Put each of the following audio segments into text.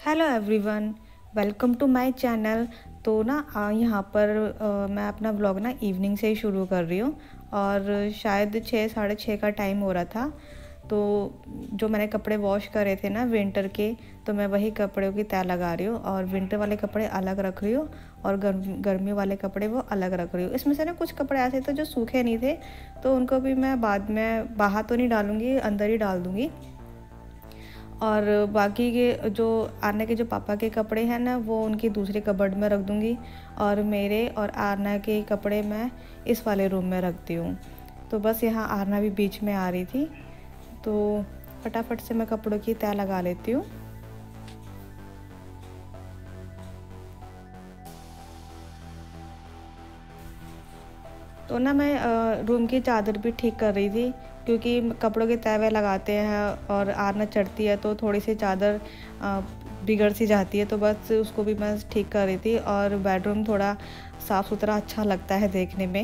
Hello everyone, welcome to my channel. तो ना यहाँ पर मैं अपना व्लॉग ना इवनिंग से ही शुरू कर रही हूँ और शायद 6-6:30 का टाइम हो रहा था। तो जो मैंने कपड़े वॉश करे थे ना विंटर के, तो मैं वही कपड़ों की तह लगा रही हूँ और विंटर वाले कपड़े अलग रख रही हूँ और गर्मी वाले कपड़े वो अलग रख रही हूँ। इसमें से ना कुछ कपड़े ऐसे थे जो सूखे नहीं थे, तो उनको भी मैं बाद में बाहर तो नहीं डालूँगी, अंदर ही डाल दूँगी। और बाकी के जो आरना के जो पापा के कपड़े हैं ना, वो उनकी दूसरे कबर्ड में रख दूँगी और मेरे और आरना के कपड़े मैं इस वाले रूम में रखती हूँ। तो बस यहाँ आरना भी बीच में आ रही थी, तो फटाफट से मैं कपड़ों की तह लगा लेती हूँ। तो ना मैं रूम की चादर भी ठीक कर रही थी, क्योंकि कपड़ों के तह लगाते हैं और आरना चढ़ती है तो थोड़ी सी चादर बिगड़ सी जाती है, तो बस उसको भी मैं ठीक कर रही थी। और बेडरूम थोड़ा साफ़ सुथरा अच्छा लगता है देखने में।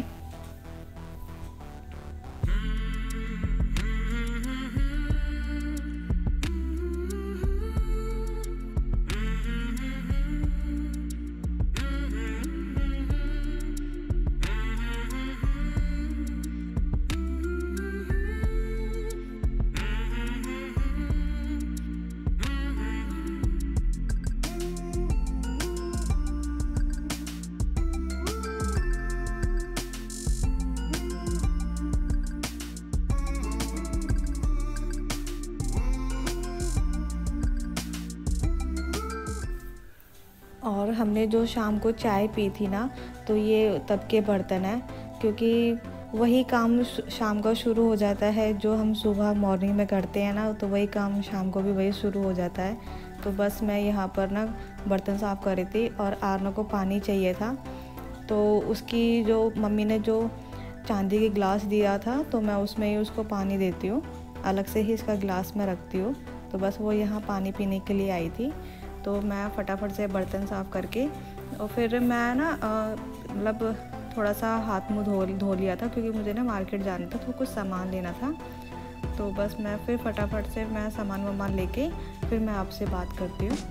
और हमने जो शाम को चाय पी थी ना, तो ये तब के बर्तन हैं, क्योंकि वही काम शाम को शुरू हो जाता है जो हम सुबह मॉर्निंग में करते हैं ना, तो वही काम शाम को भी वही शुरू हो जाता है। तो बस मैं यहाँ पर ना बर्तन साफ़ कर रही थी और आरना को पानी चाहिए था, तो उसकी जो मम्मी ने जो चांदी के गिलास दिया था, तो मैं उसमें ही उसको पानी देती हूँ, अलग से ही इसका गिलास में रखती हूँ। तो बस वो यहाँ पानी पीने के लिए आई थी, तो मैं फटाफट से बर्तन साफ़ करके और फिर मैं ना मतलब थोड़ा सा हाथ मुँह धो लिया था, क्योंकि मुझे ना मार्केट जाना था, तो कुछ सामान लेना था। तो बस मैं फिर फटाफट से मैं सामान लेके फिर मैं आपसे बात करती हूँ।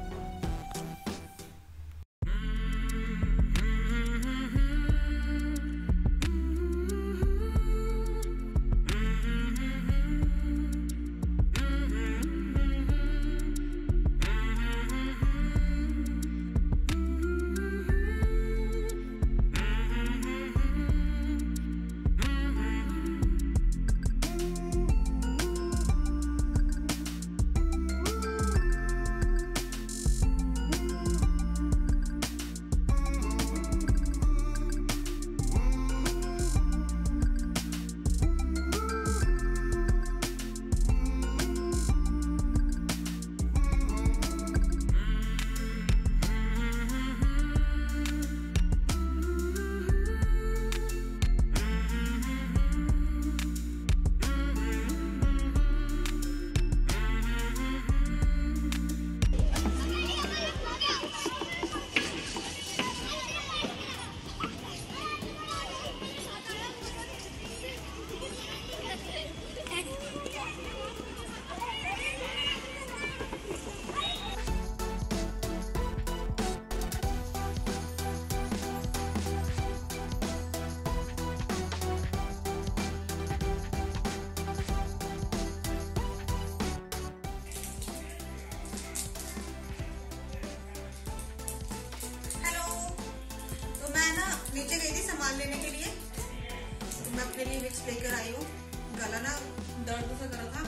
नीचे गई थी सामान लेने के लिए, तो मैं अपने लिए विक्स लेकर आई हूँ। गला ना दर्द सा कर रहा था।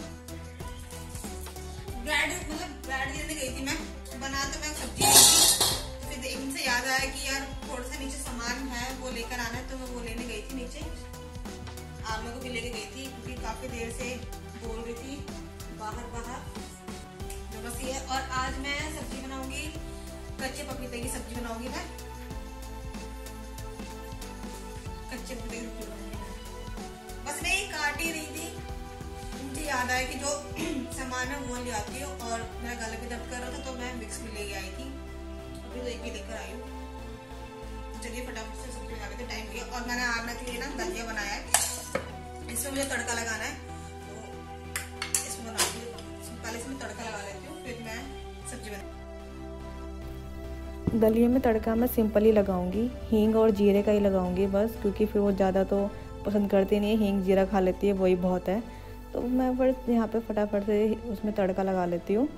ब्रेड लेने गई थी मैं, बना तो मैं सब्जी थी, तो फिर इनसे याद आया कि यार थोड़ा सा नीचे सामान है वो लेकर आना है, तो मैं वो लेने गई थी नीचे। आलू को भी लेके गई थी, क्योंकि काफी देर से बोल रही थी बाहर तो बस ये। और आज मैं सब्जी बनाऊंगी, कच्चे पपीते की सब्जी बनाऊंगी मैं, कच्चे पपीते की सब्जी बनाऊंगी। बस मैं ये काट ही रही थी, मुझे याद आया कि जो सामान है वो ले आती हूँ, और मेरा गला भी दर्द कर रहा था, तो मैं मिक्स भी लेके आई थी, अभी तो एक भी लेकर आई हूँ। चलिए फटाफट से सब्जी बना के टाइम दिया। और मैंने आरना के लिए ना दलिया बनाया है, इसमें मुझे तड़का लगाना है, तो इसमें बनाती हूँ। पहले इसमें तड़का लगा लेती हूँ, फिर मैं सब्जी बना। दलिए में तड़का मैं सिंपल ही लगाऊंगी, हींग और जीरे का ही लगाऊंगी बस, क्योंकि फिर वो ज़्यादा तो पसंद करती नहीं है, हींग जीरा खा लेती है, वही बहुत है। तो मैं बस यहाँ पे फटाफट से उसमें तड़का लगा लेती हूँ।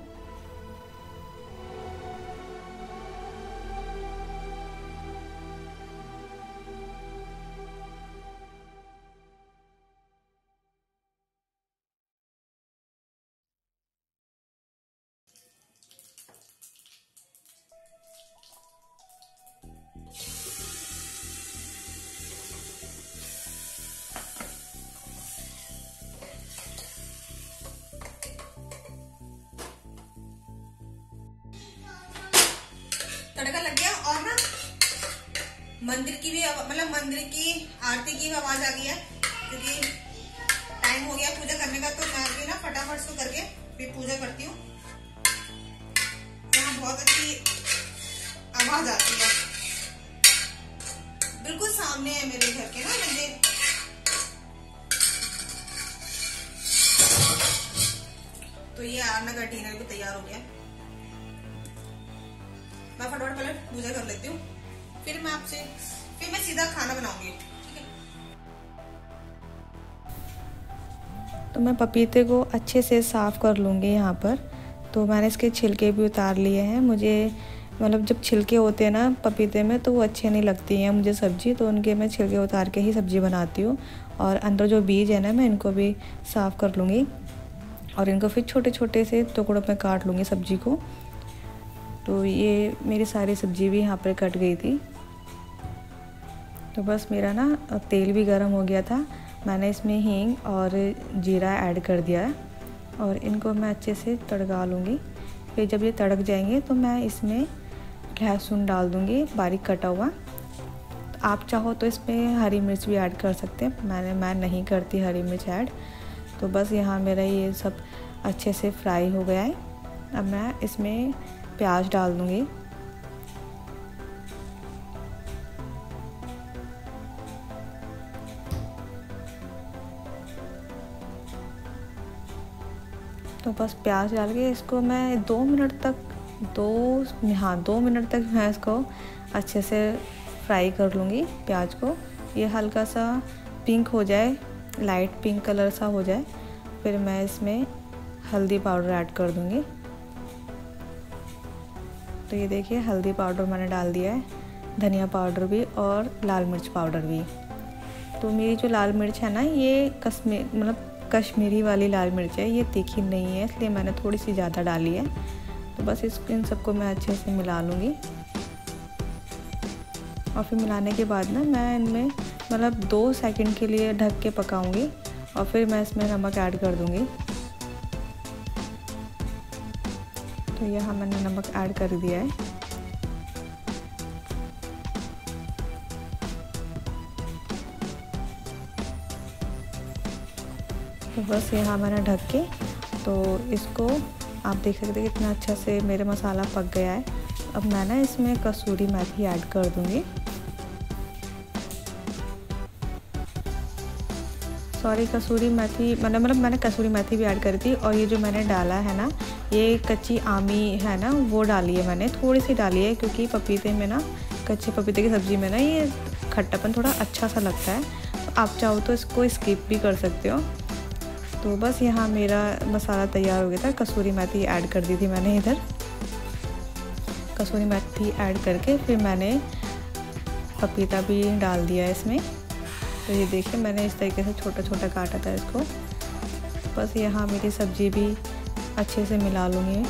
तड़का लग गया और ना मंदिर की भी मतलब मंदिर की आरती की भी आवाज आ गई है, क्योंकि टाइम हो गया पूजा करने का। तो मैं भी ना फटाफट से करके फिर पूजा करती हूँ। यहाँ बहुत अच्छी आवाज आती है, बिल्कुल सामने है मेरे घर के ना मंदिर। तो ये आरना का डिनर भी तैयार हो गया। मैं फटाफट पहले पूजा कर लेती हूँ, फिर मैं सीधा खाना बनाऊंगी, ठीक है। तो मैं पपीते को अच्छे से साफ़ कर लूँगी यहाँ पर। तो मैंने इसके छिलके भी उतार लिए हैं। मुझे मतलब जब छिलके होते हैं ना पपीते में तो वो अच्छे नहीं लगती हैं मुझे सब्ज़ी, तो उनके मैं छिलके उतार के ही सब्ज़ी बनाती हूँ। और अंदर जो बीज है ना मैं इनको भी साफ़ कर लूँगी और इनको फिर छोटे छोटे से टुकड़ों में काट लूँगी सब्ज़ी को। तो ये मेरी सारी सब्ज़ी भी यहाँ पर कट गई थी। तो बस मेरा ना तेल भी गर्म हो गया था, मैंने इसमें हींग और जीरा ऐड कर दिया है और इनको मैं अच्छे से तड़का लूँगी। फिर जब ये तड़क जाएंगे तो मैं इसमें लहसुन डाल दूँगी बारीक कटा हुआ। तो आप चाहो तो इसमें हरी मिर्च भी ऐड कर सकते हैं, मैं नहीं करती हरी मिर्च ऐड। तो बस यहाँ मेरा ये सब अच्छे से फ्राई हो गया है। अब मैं इसमें प्याज डाल दूँगी। तो बस प्याज डाल के इसको मैं 2 मिनट तक मैं इसको अच्छे से फ्राई कर लूँगी प्याज को। ये हल्का सा पिंक हो जाए, लाइट पिंक कलर सा हो जाए, फिर मैं इसमें हल्दी पाउडर ऐड कर दूँगी। तो ये देखिए हल्दी पाउडर मैंने डाल दिया है, धनिया पाउडर भी और लाल मिर्च पाउडर भी। तो मेरी जो लाल मिर्च है ना ये कश्मीरी वाली लाल मिर्च है, ये तीखी नहीं है, इसलिए मैंने थोड़ी सी ज़्यादा डाली है। तो बस इन सबको मैं अच्छे से मिला लूँगी और फिर मिलाने के बाद ना मैं इनमें 2 सेकंड के लिए ढक के पकाऊंगी और फिर मैं इसमें नमक ऐड कर दूँगी। तो यहाँ मैंने नमक ऐड कर दिया है। तो बस यहाँ मैंने ढक के, तो इसको आप देख सकते हैं कितना अच्छा से मेरा मसाला पक गया है। अब मैं ना इसमें कसूरी मेथी ऐड कर दूँगी। सॉरी, कसूरी मेथी मैंने कसूरी मेथी भी ऐड करी थी। और ये जो मैंने डाला है ना ये कच्ची आमी है ना वो डाली है, मैंने थोड़ी सी डाली है, क्योंकि पपीते में ना कच्चे पपीते की सब्ज़ी में ना ये खट्टापन थोड़ा अच्छा सा लगता है। तो आप चाहो तो इसको स्किप भी कर सकते हो। तो बस यहाँ मेरा मसाला तैयार हो गया था। कसूरी मेथी ऐड कर दी थी मैंने, इधर कसूरी मेथी ऐड करके फिर मैंने पपीता भी डाल दिया है इसमें। तो ये देखिए मैंने इस तरीके से छोटा छोटा काटा था इसको। बस यहाँ मेरी सब्ज़ी भी अच्छे से मिला लूँगी।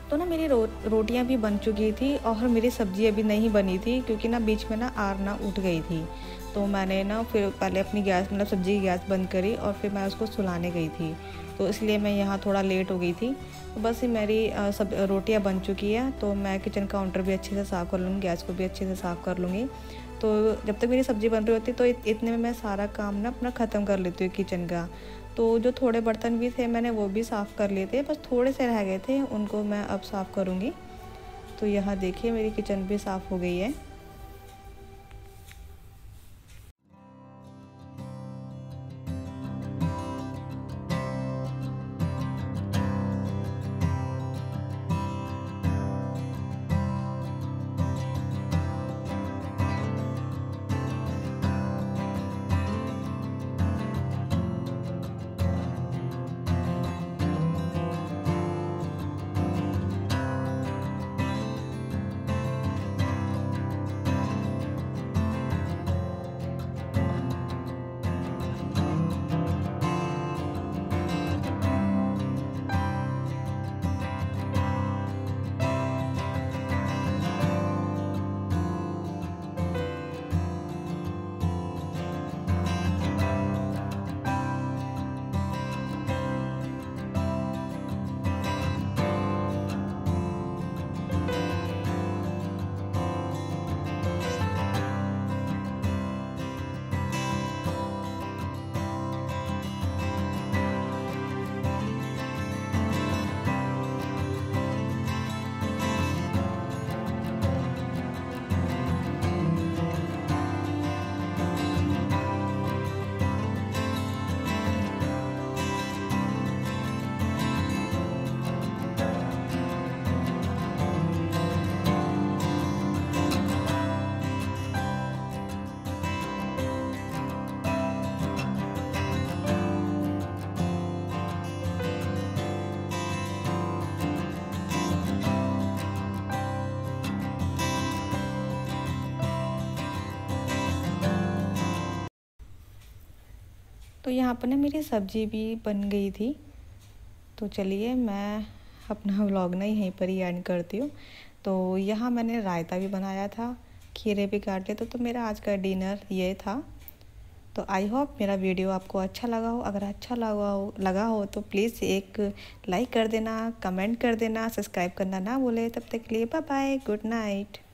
तो ना मेरी रोटियां भी बन चुकी थी और मेरी सब्ज़ी अभी नहीं बनी थी, क्योंकि ना बीच में ना आग ना उठ गई थी। तो मैंने ना फिर पहले अपनी गैस मतलब सब्ज़ी की गैस बंद करी और फिर मैं उसको सुलाने गई थी, तो इसलिए मैं यहाँ थोड़ा लेट हो गई थी। तो बस मेरी सब रोटियां बन चुकी है, तो मैं किचन काउंटर भी अच्छे से साफ़ कर लूँगी, गैस को भी अच्छे से साफ़ कर लूँगी। तो जब तक मेरी सब्ज़ी बन रही होती तो इतने में मैं सारा काम ना अपना ख़त्म कर लेती हूँ किचन का। तो जो थोड़े बर्तन भी थे मैंने वो भी साफ़ कर लिए थे, बस थोड़े से रह गए थे, उनको मैं अब साफ़ करूँगी। तो यहाँ देखिए मेरी किचन भी साफ़ हो गई है। तो यहाँ पर ना मेरी सब्ज़ी भी बन गई थी। तो चलिए मैं अपना व्लॉग ना यहीं पर ही एंड करती हूँ। तो यहाँ मैंने रायता भी बनाया था, खीरे भी काट लिए, तो मेरा आज का डिनर ये था। तो आई होप मेरा वीडियो आपको अच्छा लगा हो। अगर अच्छा लगा हो तो प्लीज़ एक लाइक कर देना, कमेंट कर देना, सब्सक्राइब करना ना भूले। तब तक के लिए बाय बाय, गुड नाइट।